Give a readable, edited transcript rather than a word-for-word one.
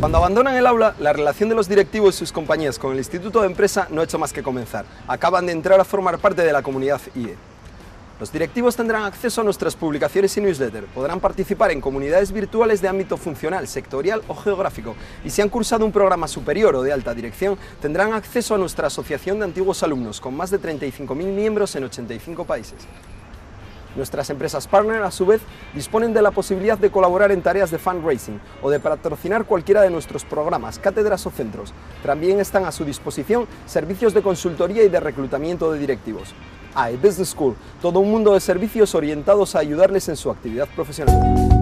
Cuando abandonan el aula, la relación de los directivos y sus compañías con el Instituto de Empresa no ha hecho más que comenzar. Acaban de entrar a formar parte de la comunidad IE. Los directivos tendrán acceso a nuestras publicaciones y newsletter, podrán participar en comunidades virtuales de ámbito funcional, sectorial o geográfico, y si han cursado un programa superior o de alta dirección, tendrán acceso a nuestra asociación de antiguos alumnos, con más de 35.000 miembros en 85 países. Nuestras empresas partner, a su vez, disponen de la posibilidad de colaborar en tareas de fundraising o de patrocinar cualquiera de nuestros programas, cátedras o centros. También están a su disposición servicios de consultoría y de reclutamiento de directivos. IE Business School, todo un mundo de servicios orientados a ayudarles en su actividad profesional.